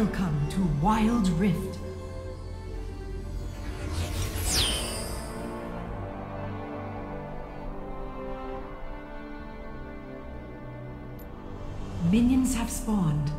Welcome to Wild Rift. Minions have spawned.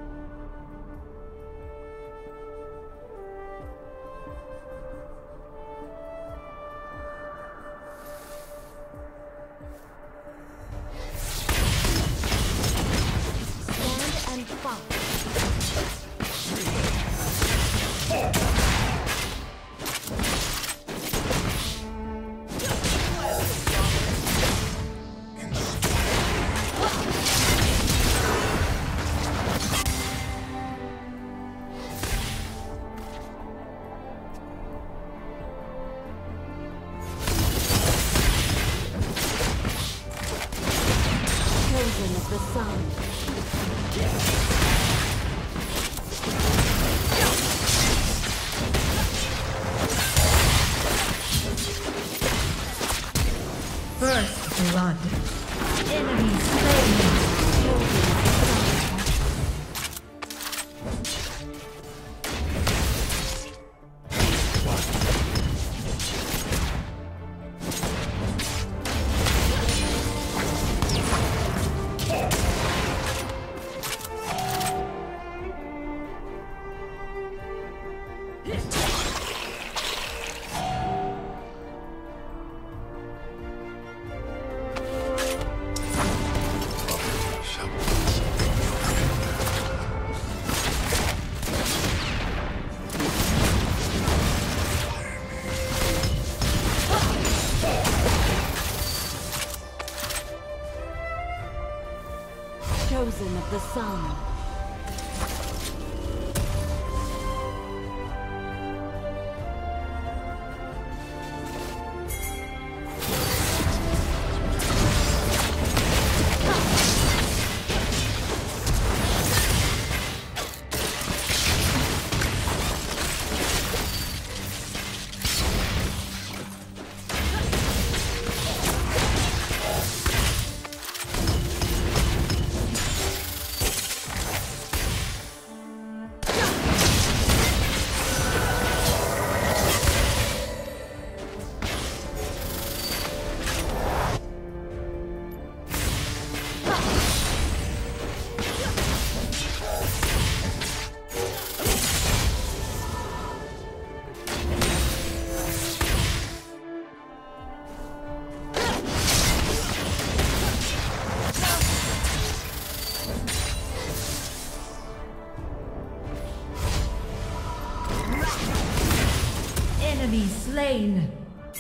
First blood. Enemy slain. Chosen of the sun. Enemy slain.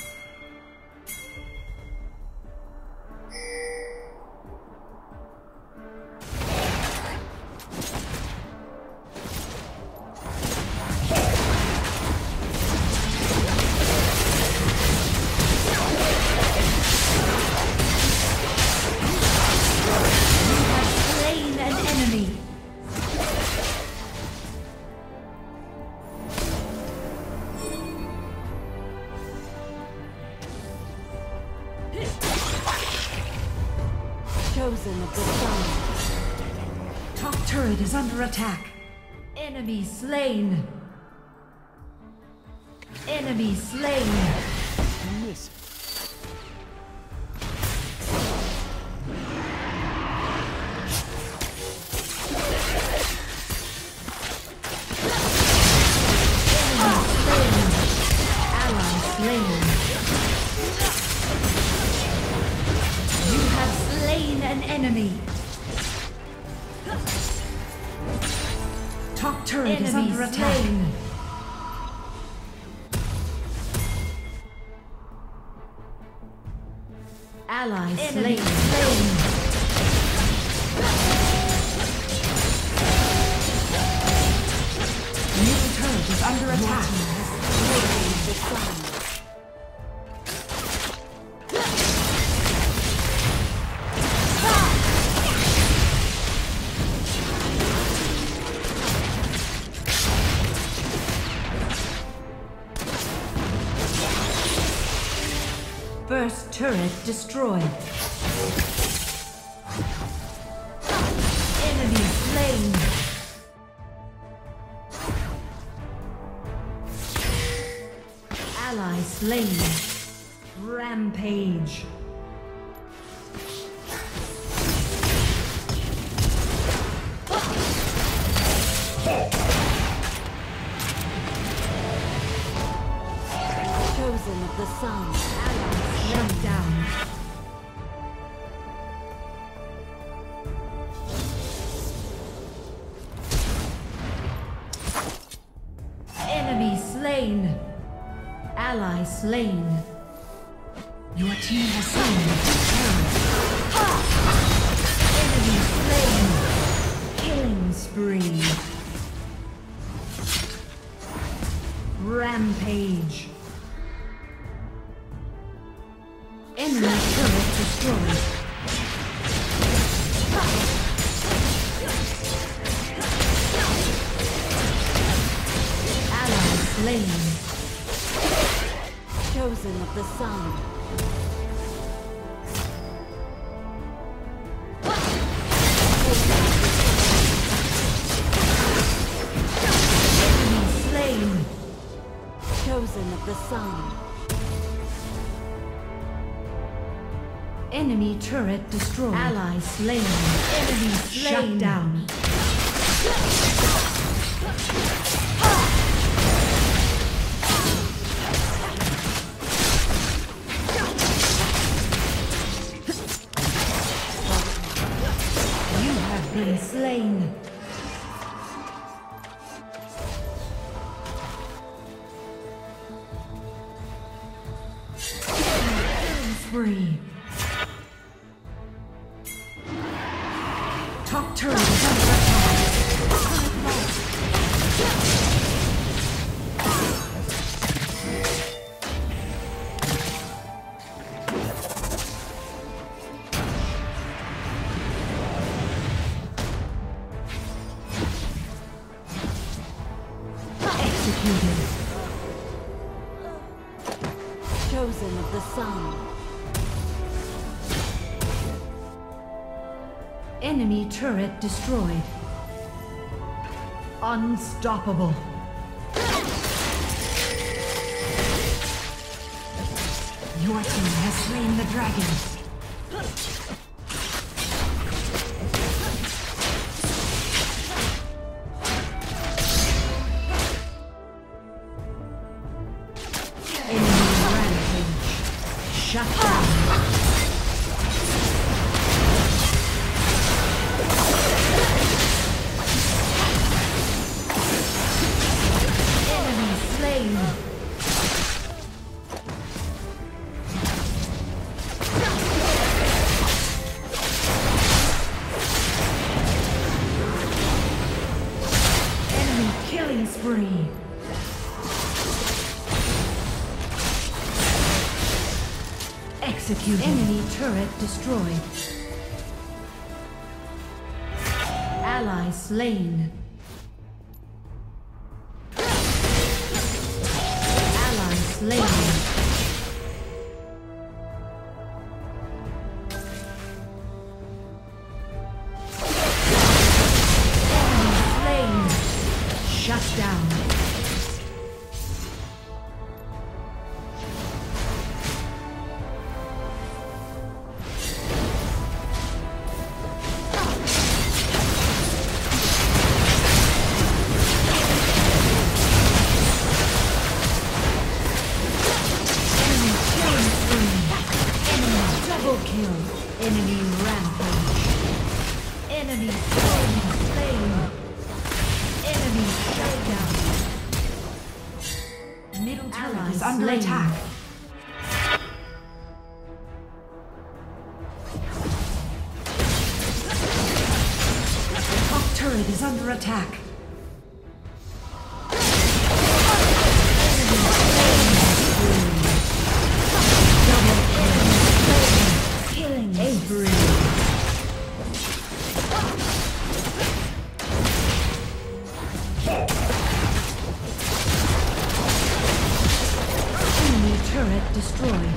Chosen of the sun. Top turret is under attack. Enemy slain. Enemy slain. Miss. An enemy. Top turret is under attack. Ally slain. New turret is under attack. First turret destroyed. Enemy slain. slain. Rampage. Chosen of the sun. Shut down. Enemy slain. Ally slain. Your team has slain the Enemy slain. Killing spree. Rampage. Enemy turret destroyed. Ally slain. Chosen of the sun. Enemy slain. Chosen of the sun. Enemy turret destroyed. Ally slain. Enemy slain. Shut down. You have been slain. Killing spree. Top turret is under executed. Chosen of the sun. Enemy turret destroyed. Unstoppable. Your team has slain the dragon. Enemy rampage. Shut down. Killing spree. Execute. Enemy turret destroyed. Ally slain. Ally slain. Shut down. Enemy killing spree. Enemy double kill. Enemy rampage. Enemy slain. Enemy shut down. Middle turret is under attack. Top turret is under attack. Double kill. Killing spree. Turret destroyed.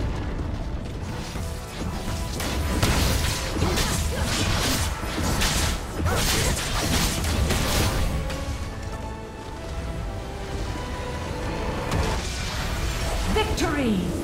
Victory!